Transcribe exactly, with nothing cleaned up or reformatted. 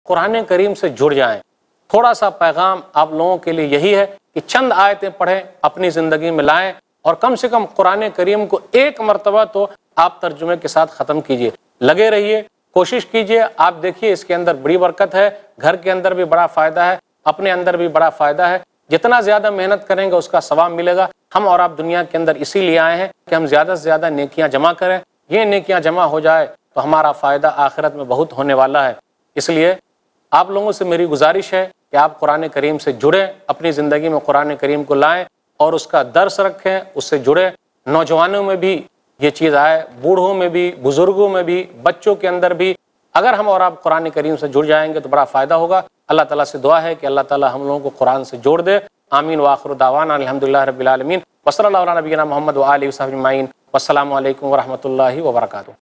कुरान करीम से जुड़ जाएं। थोड़ा सा पैगाम आप लोगों के लिए यही है कि चंद आयतें पढ़ें, अपनी ज़िंदगी में लाएं और कम से कम कुरान करीम को एक मरतबा तो आप तर्जुमे के साथ ख़त्म कीजिए। लगे रहिए, कोशिश कीजिए। आप देखिए इसके अंदर बड़ी बरकत है, घर के अंदर भी बड़ा फ़ायदा है, अपने अंदर भी बड़ा फ़ायदा है। जितना ज़्यादा मेहनत करेंगे उसका सवाब मिलेगा। हम और आप दुनिया के अंदर इसीलिए आए हैं कि हम ज़्यादा से ज़्यादा नेकियां जमा करें। ये नेकियां जमा हो जाए तो हमारा फ़ायदा आखिरत में बहुत होने वाला है। इसलिए आप लोगों से मेरी गुजारिश है कि आप कुरान करीम से जुड़ें, अपनी ज़िंदगी में कुरान करीम को लाएं और उसका दर्स रखें, उससे जुड़ें। नौजवानों में भी ये चीज़ आए, बूढ़ों में भी, बुज़ुर्गों में भी, बच्चों के अंदर भी। अगर हम और आप कुरान करीम से जुड़ जाएंगे तो बड़ा फ़ायदा होगा। अल्लाह ताला से दुआ है कि अल्लाह ताला हम लोगों को कुरान से जोड़ दे। आमीन व आखिर दावाना अल्हम्दुलिल्लाह रब्बिल आलमीन व सल्लल्लाहु अला नबीना मुहम्मद व आलिहि व सहबिहि अजमईन। वस्सलामु अलैकुम व रहमतुल्लाहि व बरकातुहू।